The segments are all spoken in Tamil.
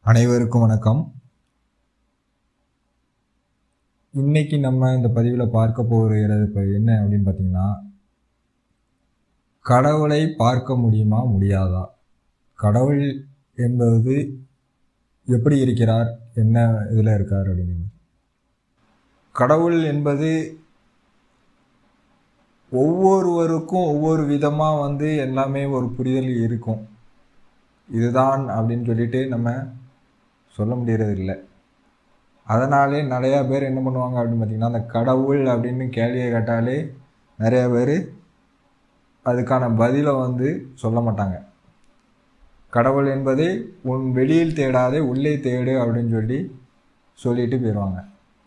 அனைவருக்கும் வணக்கம். இன்னைக்கு நம்ம இந்த பதிவில் பார்க்க போகிறது என்ன அப்படின்னு பார்த்தீங்கன்னா, கடவுளை பார்க்க முடியுமா முடியாதா, கடவுள் என்பது எப்படி இருக்கிறார், என்ன இதில் இருக்கார் அப்படிங்கிறது. கடவுள் என்பது ஒவ்வொருவருக்கும் ஒவ்வொரு விதமாக எல்லாமே ஒரு புரிதல் இருக்கும். இதுதான் அப்படின்னு சொல்லிட்டு நம்ம சொல்ல முடியறது இல்லை. அதனாலே நிறையா பேர் என்ன பண்ணுவாங்க அப்படின்னு பார்த்திங்கன்னா, அந்த கடவுள் அப்படின்னு கேள்வியை கேட்டாலே நிறையா பேர் அதுக்கான பதிலை சொல்ல மாட்டாங்க. கடவுள் என்பதை உன் வெளியில் தேடாதே உள்ளே தேடு அப்படின்னு சொல்லிட்டு போயிடுவாங்க.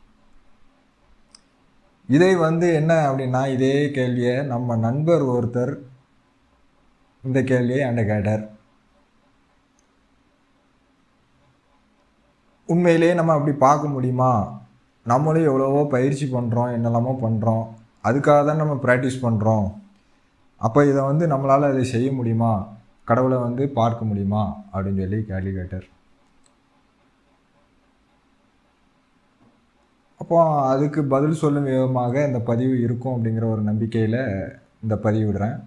இதை என்ன அப்படின்னா, இதே கேள்வியை நம்ம நண்பர் ஒருத்தர் இந்த கேள்வியை என்கிட்ட கேட்டார். உண்மையிலே நம்ம அப்படி பார்க்க முடியுமா? நம்மளும் எவ்வளவோ பயிற்சி பண்ணுறோம், என்னெல்லாமோ பண்ணுறோம், அதுக்காக தான் நம்ம ப்ராக்டிஸ் பண்ணுறோம். அப்போ இதை நம்மளால் அதை செய்ய முடியுமா, கடவுளை பார்க்க முடியுமா அப்படின்னு கேள்வி கேட்டார். அப்போ அதுக்கு பதில் சொல்லும் விதமாக இந்த பதிவு இருக்கும் அப்படிங்கிற ஒரு நம்பிக்கையில் இந்த பதிவு விடுறேன்.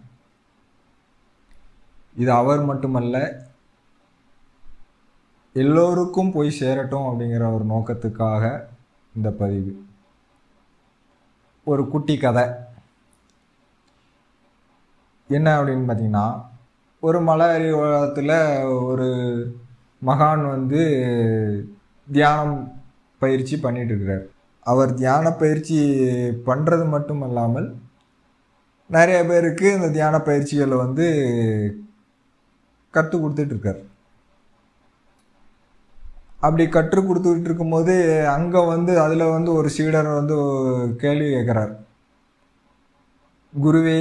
இது அவர் மட்டுமல்ல, எல்லோருக்கும் போய் சேரட்டும் அப்படிங்கிற ஒரு நோக்கத்துக்காக இந்த பதிவு. ஒரு குட்டி கதை என்ன அப்படின்னு பார்த்தீங்கன்னா, ஒரு மலை அடிவாரத்தில் ஒரு மகான் தியானம் பயிற்சி பண்ணிட்டு இருக்கிறார். அவர் தியான பயிற்சி பண்ணுறது மட்டும் இல்லாமல் நிறைய பேருக்கு இந்த தியான பயிற்சிகளை கற்றுக் கொடுத்துட்ருக்கார். அப்படி கற்றுக் கொடுத்துக்கிட்டு இருக்கும்போது அங்கே அதில் ஒரு சீடர் கேள்வி கேட்குறார். குருவே,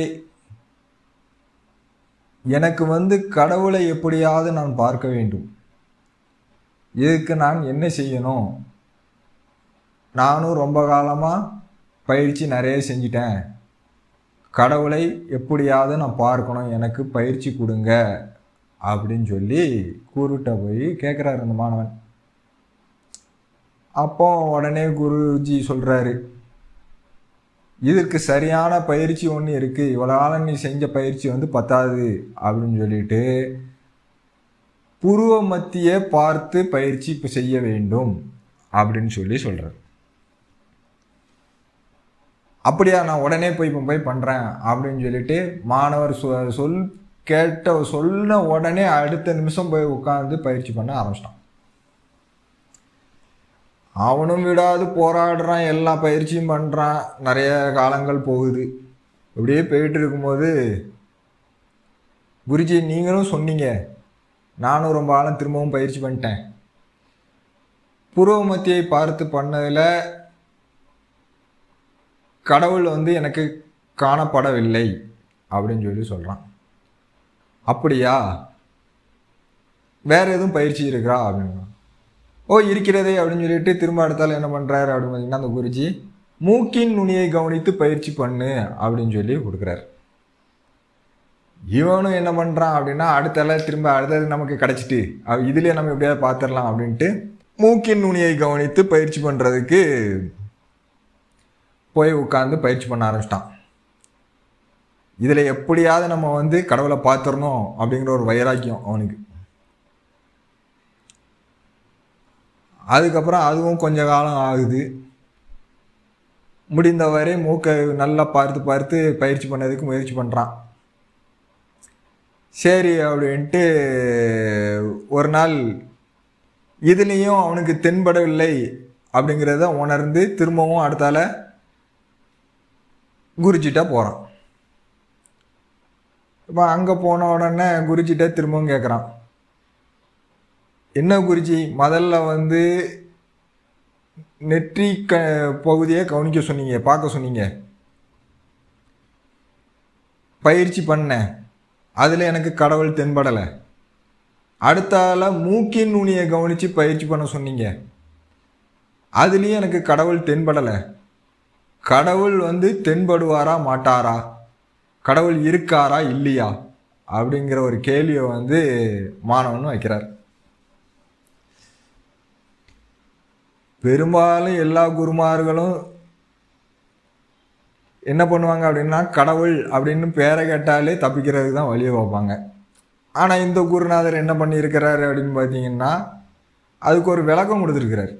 எனக்கு கடவுளை எப்படியாவது நான் பார்க்க வேண்டும், இதுக்கு நான் என்ன செய்யணும்? நானும் ரொம்ப காலமாக பயிற்சி நிறைய செஞ்சிட்டேன், கடவுளை எப்படியாவது நான் பார்க்கணும், எனக்கு பயிற்சி கொடுங்க அப்படின்னு குருட்ட போய் கேட்குறாரு அந்த மாணவன். அப்போ உடனே குருஜி சொல்கிறாரு, இதற்கு சரியான பயிற்சி ஒன்று இருக்குது, இவ்வளோ காலம் நீ செஞ்ச பயிற்சி பத்தாது அப்படின்னு சொல்லிட்டு புருவ மத்தியை பார்த்து பயிற்சி இப்போ செய்ய வேண்டும் அப்படின்னு சொல்கிறார். அப்படியா, நான் உடனே போய் பண்ணுறேன் அப்படின்னு சொல்லிட்டு மாணவர் சொன்ன உடனே அடுத்த நிமிஷம் போய் உட்காந்து பயிற்சி பண்ண ஆரம்பிச்சிட்டான். அவனும் விடாது போராடுறான், எல்லா பயிற்சியும் பண்ணுறான். நிறைய காலங்கள் போகுது. இப்படியே போயிட்டு இருக்கும்போது, குருஜி நீங்களும் சொன்னீங்க, நானும் ரொம்ப காலம் திரும்பவும் பயிற்சி பண்ணிட்டேன், புருவ மத்தியை பார்த்து பண்ணதில் கடவுள் எனக்கு காணப்படவில்லை அப்படின்னு சொல்கிறான். அப்படியா, வேறு எதுவும் பயிற்சி இருக்கா அப்படின்னு. ஓ இருக்கிறதே அப்படின்னு சொல்லிட்டு திரும்ப அடுத்தாலும் என்ன பண்ணுறாரு அப்படின்னு பார்த்தீங்கன்னா, அந்த குருஜி மூக்கின் நுனியை கவனித்து பயிற்சி பண்ணு அப்படின்னு கொடுக்குறாரு. இவனும் என்ன பண்ணுறான் அப்படின்னா, அடுத்தது நமக்கு கிடச்சிட்டு இதுலேயே நம்ம எப்படியாவது பார்த்துடலாம் அப்படின்ட்டு மூக்கின் நுனியை கவனித்து பயிற்சி பண்ணுறதுக்கு போய் உட்காந்து பயிற்சி பண்ண ஆரம்பிச்சிட்டான். இதில் எப்படியாவது நம்ம கடவுளை பார்த்துடணும் அப்படிங்கிற ஒரு வைராக்கியம் அவனுக்கு. அதுக்கப்புறம் அதுவும் கொஞ்ச காலம் ஆகுது. முடிந்தவரை மூக்கை நல்லா பார்த்து பயிற்சி பண்ணதுக்கு முயற்சி பண்ணுறான். சரி அப்படின்ட்டு ஒரு நாள் இதுலேயும் அவனுக்கு தென்படவில்லை அப்படிங்கிறத உணர்ந்து திரும்பவும் அடுத்தால குருஜிட்ட போகிறான். இப்போ அங்கே போன உடனே குருஜிட்ட திரும்பவும் கேட்குறான், என்ன குருஜி, முதல்ல நெற்றி பகுதியை கவனிக்க சொன்னீங்க, பார்க்க சொன்னீங்க, பயிற்சி பண்ணேன், அதில் எனக்கு கடவுள் தென்படலை. அடுத்தால மூக்கின் நுனியை கவனித்து பயிற்சி பண்ண சொன்னீங்க, அதுலேயும் எனக்கு கடவுள் தென்படலை. கடவுள் தென்படுவாரா மாட்டாரா, கடவுள் இருக்காரா இல்லையா அப்படிங்கிற ஒரு கேள்வியை மாணவனும் வைக்கிறார். பெரும்பாலும் எல்லா குருமார்களும் என்ன பண்ணுவாங்க அப்படின்னா, கடவுள் அப்படின்னு பேரை கேட்டாலே தப்பிக்கிறதுக்கு தான் வழியை பார்ப்பாங்க. ஆனால் இந்த குருநாதர் என்ன பண்ணியிருக்கிறாரு அப்படின்னு பார்த்தீங்கன்னா, அதுக்கு ஒரு விளக்கம் கொடுத்துருக்கிறார்.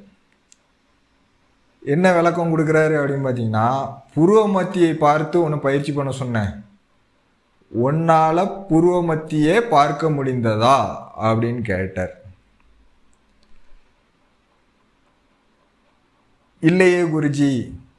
என்ன விளக்கம் கொடுக்குறாரு அப்படின்னு பார்த்தீங்கன்னா, புருவ மத்தியை பார்த்து ஒன்று பயிற்சி பண்ண சொன்னேன், உன்னால் புருவ மத்தியே பார்க்க முடிந்ததா அப்படின்னு கேட்டார். இல்லையே குருஜி,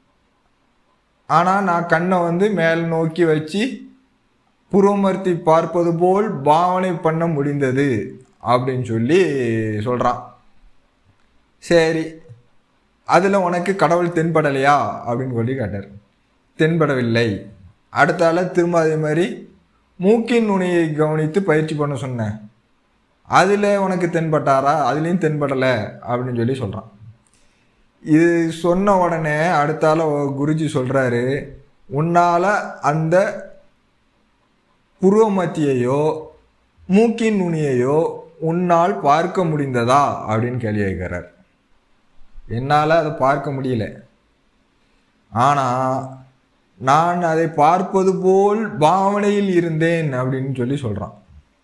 ஆனால் நான் கண்ணை வந்து மேல் நோக்கி வச்சு புருவமர்த்தி பார்ப்பது போல் பாவனை பண்ண முடிந்தது அப்படின்னு சொல்லி சொல்கிறான். சரி, அதில் உனக்கு கடவுள் தென்படலையா அப்படின்னு சொல்லி கேட்டார். தென்படவில்லை. அடுத்தால திரும்ப அதே மாதிரி மூக்கின் நுனியை கவனித்து பயிற்சி பண்ண சொன்னேன், அதில் உனக்கு தென்பட்டாரா? அதுலேயும் தென்படலை அப்படின்னு சொல்லி சொல்கிறான். இது சொன்ன உடனே அடுத்தால குருஜி சொல்கிறாரு, உன்னால் அந்த புருவ மத்தியையோ மூக்கின் நுனியையோ உன்னால் பார்க்க முடிந்ததா அப்படின்னு கேள்வி கேட்கிறார். என்னால் அதை பார்க்க முடியல, ஆனால் நான் அதை பார்ப்பது போல் பாவனையில் இருந்தேன் அப்படின்னு சொல்லி சொல்கிறான்.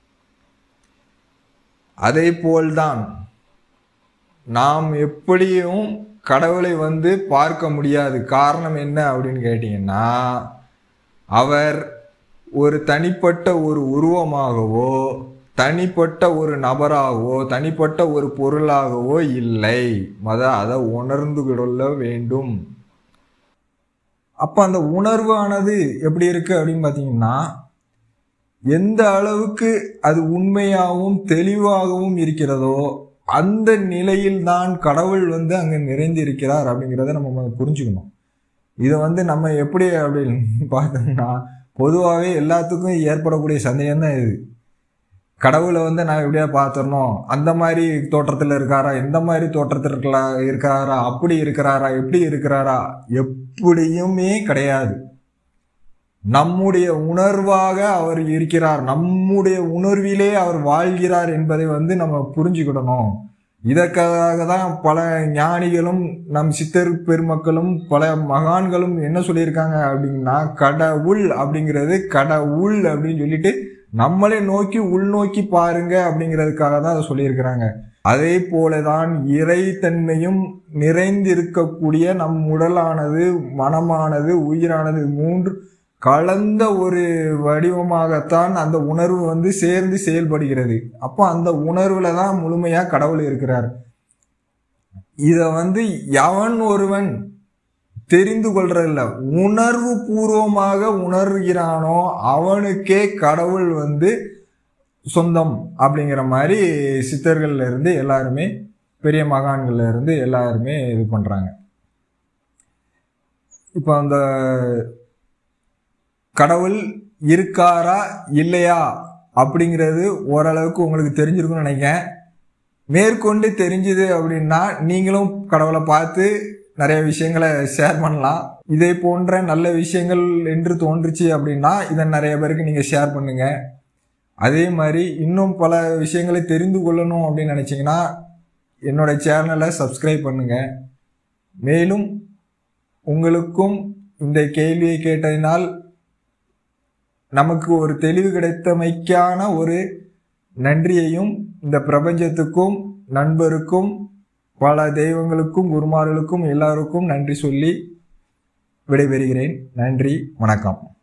அதே போல்தான் நாம் எப்படியும் கடவுளை வந்து பார்க்க முடியாது. காரணம் என்ன அப்படின்னு கேட்டிங்கன்னா, அவர் ஒரு தனிப்பட்ட ஒரு உருவமாகவோ தனிப்பட்ட ஒரு நபராகவோ தனிப்பட்ட ஒரு பொருளாகவோ இல்லை. அதை உணர்ந்து கொள்ள வேண்டும். அப்போ அந்த உணர்வானது எப்படி இருக்கு அப்படின்னு பார்த்தீங்கன்னா, எந்த அளவுக்கு அது உண்மையாகவும் தெளிவாகவும் இருக்கிறதோ அந்த நிலையில் தான் கடவுள் வந்து அங்கே நிறைந்து இருக்கிறார் அப்படிங்கிறத நம்ம புரிஞ்சுக்கணும். இதை வந்து நம்ம எப்படி அப்படின்னு பார்த்தோம்னா, பொதுவாகவே எல்லாத்துக்கும் ஏற்படக்கூடிய சந்தேகம் தான் இது. கடவுளை வந்து நான் எப்படியா பார்த்துடணும், அந்த மாதிரி தோற்றத்தில் இருக்காரா, எந்த மாதிரி தோற்றத்தில் இருக்காரா, அப்படி இருக்கிறாரா, எப்படி இருக்கிறாரா, எப்படியுமே கிடையாது. நம்முடைய உணர்வாக அவர் இருக்கிறார், நம்முடைய உணர்விலே அவர் வாழ்கிறார் என்பதை வந்து நம்ம புரிஞ்சுக்கிடணும். இதற்காக தான் பல ஞானிகளும் நம் சித்தர் பெருமக்களும் பல மகான்களும் என்ன சொல்லியிருக்காங்க அப்படின்னா, கடவுள் அப்படிங்கிறது கடவுள் அப்படின்னு சொல்லிட்டு நம்மளே நோக்கி உள்நோக்கி பாருங்க அப்படிங்கிறதுக்காக தான் அதை சொல்லியிருக்கிறாங்க. அதே போலதான் இறைத்தன்மையும் நிறைந்திருக்கக்கூடிய நம் உடலானது, மனமானது, உயிரானது மூன்று கலந்த ஒரு வடிவமாகத்தான் அந்த உணர்வு வந்து சேர்ந்து செயல்படுகிறது. அப்போ அந்த உணர்வுல தான் முழுமையா கடவுள் இருக்கிறார். இத வந்து எவன் ஒருவன் தெரிந்து கொள்றதில்ல, உணர்வு பூர்வமாக உணர்கிறானோ அவனுக்கே கடவுள் வந்து சொந்தம் அப்படிங்கிற மாதிரி சித்தர்கள்ல இருந்து எல்லாருமே, பெரிய மகான்கள்ல இருந்து எல்லாருமே இது பண்றாங்க. இப்போ அந்த கடவுள் இருக்காரா இல்லையா அப்படிங்கிறது ஓரளவுக்கு உங்களுக்கு தெரிஞ்சிருக்கும்னு நினைக்கிறேன். மேற்கொண்டு தெரிஞ்சுது அப்படின்னா நீங்களும் கடவுளை பார்த்து நிறைய விஷயங்களை ஷேர் பண்ணலாம். இதே போன்ற நல்ல விஷயங்கள் என்று தோன்றுச்சு அப்படின்னா இதை நிறைய பேருக்கு நீங்கள் ஷேர் பண்ணுங்க. அதே மாதிரி இன்னும் பல விஷயங்களை தெரிந்து கொள்ளணும் அப்படின்னு நினச்சிங்கன்னா என்னோட சேனலை சப்ஸ்கிரைப் பண்ணுங்க. மேலும் உங்களுக்கும் இந்த கேள்வியை கேட்டதினால் நமக்கு ஒரு தெளிவு கிடைத்தமைக்கான ஒரு நன்றியையும் இந்த பிரபஞ்சத்துக்கும் நண்பருக்கும் பல தெய்வங்களுக்கும் குருமார்களுக்கும் எல்லாருக்கும் நன்றி சொல்லி விடைபெறுகிறேன். நன்றி, வணக்கம்.